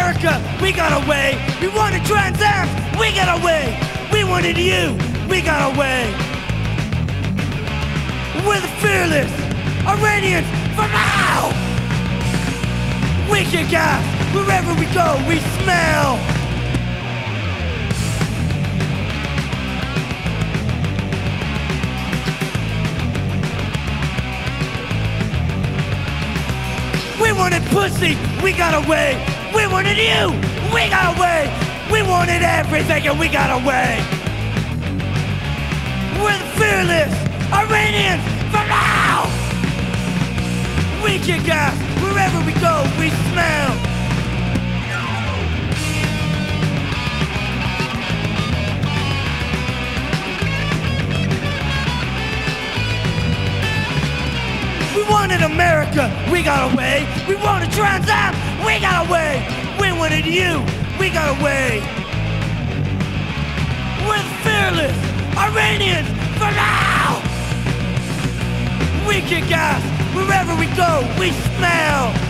America, we got away. We wanted Trans Am, we got away. We wanted you, we got away. We're the fearless Iranians for now. We kick ass wherever we go, we smell. We wanted pussy, we got away. We wanted you, we got away. We wanted everything and we got away. We're the fearless Iranians for now. We kick ass wherever we go, we smell. We wanted America, we got away. We wanted Trans Am, we got away. We wanted you, we got away. We're the fearless Iranians for now. We kick ass wherever we go, we smell.